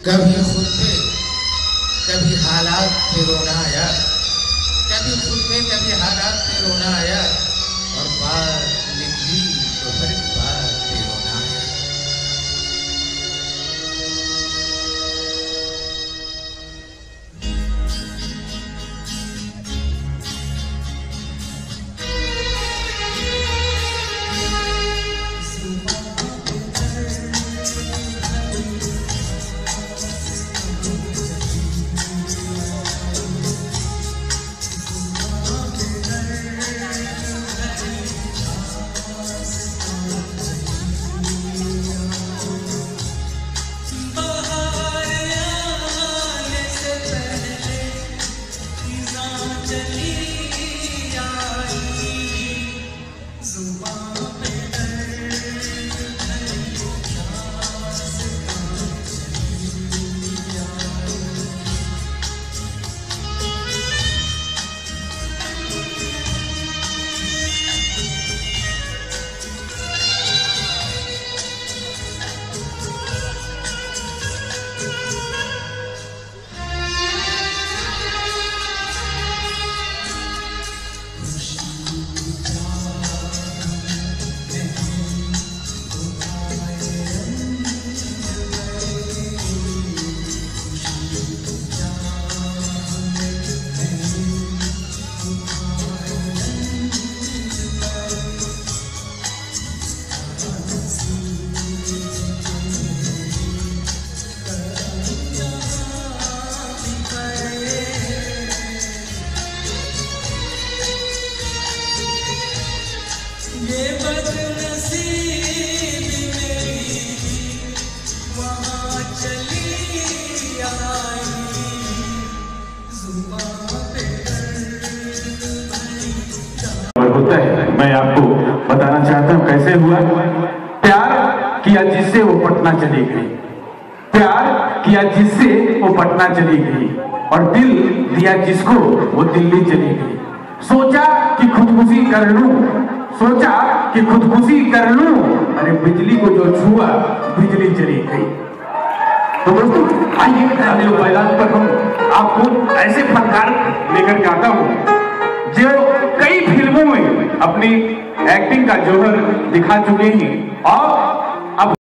कभी खुद पे कभी हालात पे रोना आया, कभी खुद पे कभी हालात पे रोना आया, और बात निकली तो हर एक बात पे रोना आया। ये बदनसीबी मेरी वहाँ चली आई, जुबां पे होता है। मैं आपको बताना चाहता हूँ कैसे हुआ। प्यार किया जिससे वो पटना चली गई, प्यार किया जिससे वो पटना चली गई, और दिल दिया जिसको वो दिल्ली चली गई। सोचा कि खुदकुशी कर लूं, सोचा कि खुदकुशी कर लूं, अरे बिजली को जो छुआ बिजली चली गई। तो दोस्तों आइए रेडियो मैदान पर हम आपको ऐसे फनकार लेकर के आता हूं जो कई फिल्मों में अपनी एक्टिंग का जौहर दिखा चुके हैं और